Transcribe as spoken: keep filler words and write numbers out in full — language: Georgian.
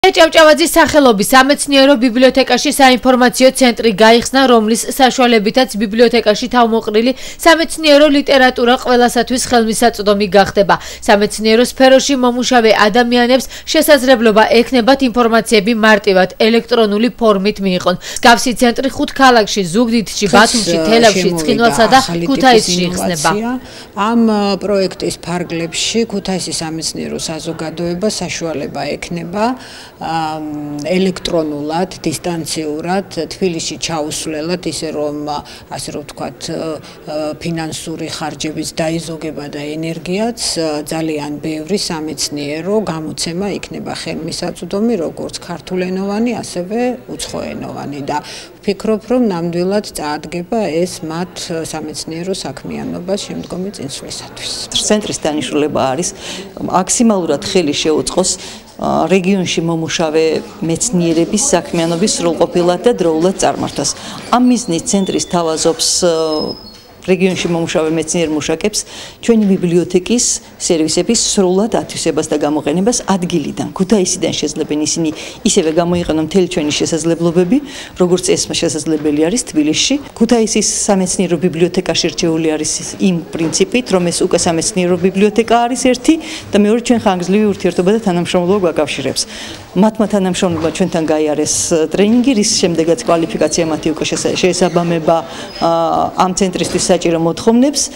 ჭავჭავაძის სახელობის სამეცნიერო ბიბლიოთეკაში საინფორმაციო ცენტრი გაიხსნა, რომლის საშუალებითაც ბიბლიოთეკაში თავმოყრილი სამეცნიერო ლიტერატურა ყველასათვის ხელმისაწვდომი გახდება. სამეცნიერო სფეროში მომუშავე ადამიანებს შესაძლებლობა ექნებათ ინფორმაციები მარტივად ელექტრონული ფორმით მიიღონ. მსგავსი ცენტრი ხუთ ქალაქში, ზუგდიდში, ბათუმში, თელავში, ცხინვალსა და ქუთაისში იხსნება. ამ პროექტის ფარგლებში ქუთაისის სამეცნიერო საზოგადოება საშუალება ექნება ელექტრონულად, დისტანციურად თბილისში ჩაუსვლელად, ისე რომ ასე რომ ვთქვათ, ფინანსური ხარჯების დაიზოგება და ენერგიაც ძალიან ბევრი სამეცნიერო გამოცემა იქნება ხელმისაწვდომი, როგორც ქართულენოვანი, ასევე უცხოენოვანი და ვფიქრობ, რომ ნამდვილად წაადგება ეს მათ სამეცნიერო საქმიანობას შემდგომი წინსვლისათვის. ცენტრის დანიშნულება არის მაქსიმალურად ხელი შეუწყოს რეგიონში მომუშავე მეცნიერების საქმიანობის სრულყოფილად და დროულად წარმართვას. ამ მიზნით ცენტრის თავაზობს რეგიონში მომუშავე მეცნიერ მუშაკებს ჩვენი ბიბლიოთეკის სერვისების სრულად ათვისებას და გამოყენებას ადგილიდან, ქუთაისიდან შეძლებენ ისინი ისევე გამოიყენონ მთელი ჩვენი შესაძლებლობები, როგორც ეს შესაძლებელი არის თბილისში. ქუთაისის სამეცნიერო ბიბლიოთეკაში რჩეული არის იმ პრინციპით, რომ ეს უკვე სამეცნიერო ბიბლიოთეკა არის ერთი და მეორე ჩვენ ხანგრძლივი ურთიერთობა და თანამშრომლობა გვაკავშირებს. მათმა თანამშრომლებმა ჩვენთან გაიარეს ტრენინგი, რის შემდეგაც კვალიფიკაცია მათი უკვე შეესაბამება ამ ცენტრისთვის საჭირო მოთხოვნებს.